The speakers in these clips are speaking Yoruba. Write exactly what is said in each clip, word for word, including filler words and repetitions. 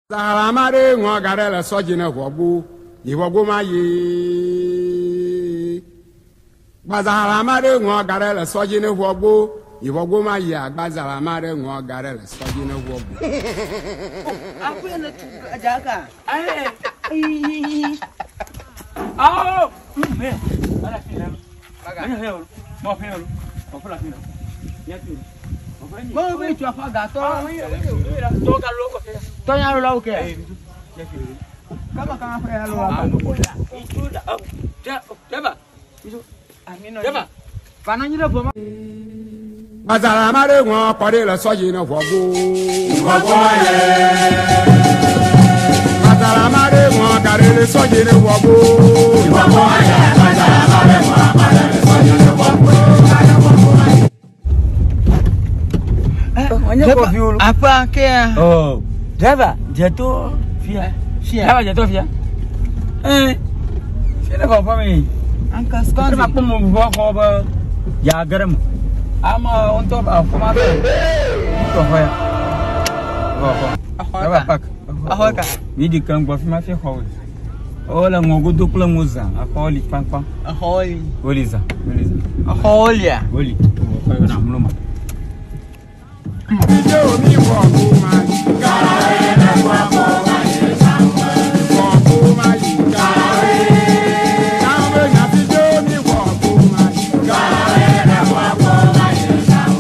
Zalamare ngwa garela sojine wogu iwogu mayi Bazalamare ngwa garela sojine wogu iwogu mayi Bazalamare ngwa garela sojine wogu Aku yang jaga. Eh. Oh, me. Ada film. Mana hell? Mau film. Mau film film. Ya tu. Mau be tu apa gato? Tu kalau kau. Tu yang lu ke? Kamu kan apa yang lu lakukan? Itu dah. Siapa? Itu. Amino. Siapa? Pananya dah bom. Bazalamare ngwa garela sojine wogu iwogu mayi Bazalamare ngwa garela sojine wogu iwogu mayi Bazalamare ngwa garela sojine wogu Apa ke? Oh, driver jatuh via. Siapa jatuh via? Eh, siapa bapak ni? Angka sekarang. Kenapa pun membawa kau ber? Ya garam. Ama untuk apa macam? Untuk apa ya? Apa? Apa pak? Apa kah? Midi kan buat macam apa? Oh, lah ngogu dua puluh muza. Apa oli pang pang? Aholi. Oliza, oliza. Aholi ya. Oli. Kau nak belum? Video mi wogu mayi garela wogu mayi wogu mayi Nawe na video mi wogu mayi garela wogu mayi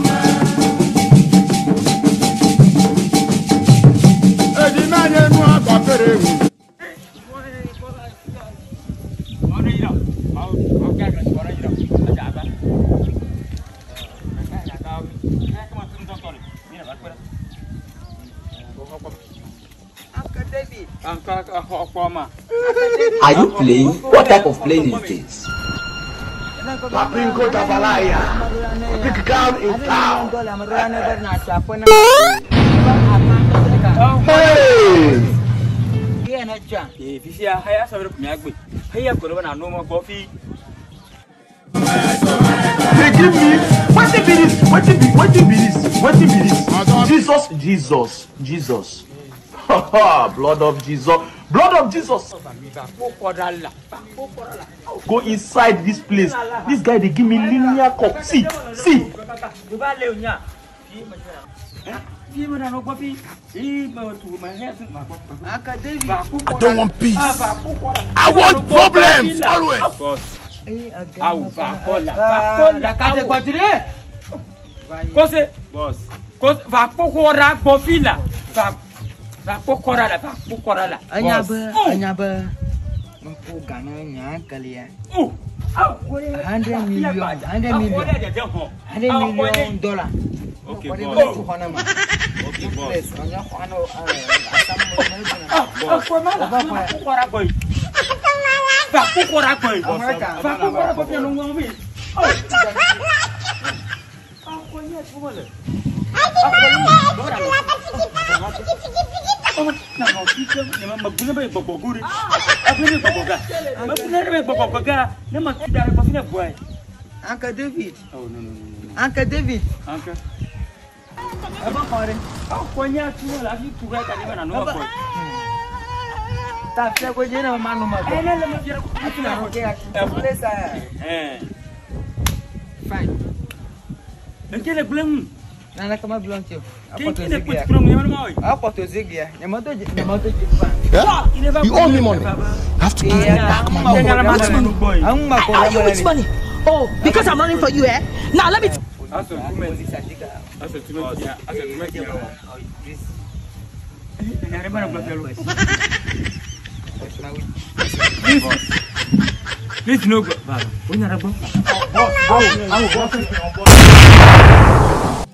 Edi manye nu akopere wu Mana ini? Mau, mau kan? Mana ini? Ada apa? Are you playing? What type of playing is this? Papinko Tabalaya. Big gun in town. Hey! Eh, visi ayah saya punya aku. Ayah kalau nak normal kopi. They give me what be this? What be what be this? What be this? Jesus, Jesus, Jesus. Blood of Jesus. Blood of Jesus. Go inside this place. This guy they give me linear cup. See, see. I don't want peace. I want problems always. Au, va cola, va cola, kau buat ni. Kose, boss. Kose, va pokora kofila. Va, va pokora la, va pokora la. Anya ber, anya ber. Mampu gananya kalian. Oh, Hundred million, hundred million, hundred million dollar. Okay, What boss. Okay, boss. Anya kuano asam mana? Ah, kau mana? Va pokora koi. Va pokora koi. Va pokora koi yang nunggu ni. Oh. Aku ni semua le. Oh, nak kau fikir ni memang guna baik bogori. Apa ni boga? Apa ni baik boga? Ni mak tidak apa ni buat. Uncle David. Oh no no no. Uncle David. Uncle. Apa kau ni? Aku ni cuma lagi tugas tadi mana nunggu koi. Tak saya kau je nama mana nama. Eh, ni lama biar aku. Aku nak okey aku. Boleh saya. Eh. Fine. Nanti le belum. Nana kama belum cium. Apa tu Kita zig put ya? kurang yang mana mau? Apa tu zig ya? Nama tu nama tu Jepang. Yeah? You owe me money. I have to give you back my money. Ang mako Are you with money? Oh, because I'm running for you, eh? Now let me. Asal tu mesti. Asal tu mesti. Asal tu mesti. Dari mana belum jalan? Please, please no go. Baba, punya apa? Oh, oh, oh, oh.